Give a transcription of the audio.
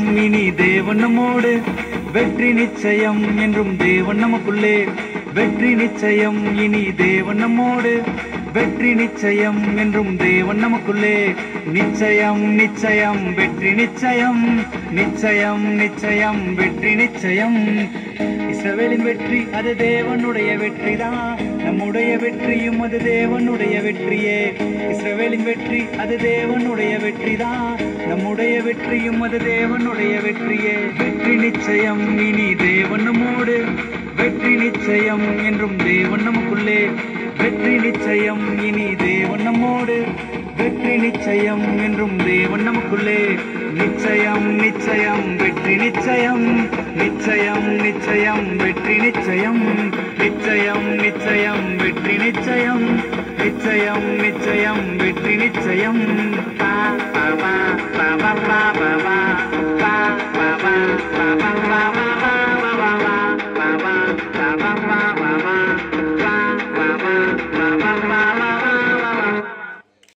இனி தேவன் நம்மோடு, வெற்றி நிச்சயம் என்றும் தேவன் நமக்குள்ளே. வெற்றி நிச்சயம் இனி தேவன் நம்மோடு, வெற்றி நிச்சயம் என்றும் தேவன் நமக்குள்ளே. நிச்சயம் நிச்சயம் வெற்றி நிச்சயம், நிச்சயம் நிச்சயம் வெற்றி நிச்சயம். இஸ்ரவேலின் வெற்றி அது தேவனுடைய வெற்றிதான், நம்முடைய வெற்றியும் அது தேவனுடைய வெற்றியே. இஸ்ரவேலின் வெற்றி அது தேவனுடைய வெற்றிதான், நம்முடைய வெற்றியும் அது தேவனுடைய வெற்றியே. வெற்றி நிச்சயம் இனி தேவன் நம்மோடு, வெற்றி நிச்சயம் என்றும் தேவன் நமக்குள்ளே. வெற்றி நிச்சயம் இனி தேவன் நம்மோடு, வெற்றி நிச்சயம் என்றும் தேவன் நமக்குள்ளே. நிச்சயம் நிச்சயம் வெற்றி நிச்சயம், நிச்சயம் நிச்சயம் வெற்றி நிச்சயம். நிச்சயம் நிச்சயம் வெற்றி நிச்சயம், நிச்சயம் நிச்சயம் வெற்றி நிச்சயம். பா பா பா பா பா பா பா பா பா பா பா பா பா பா பா பா பா பா.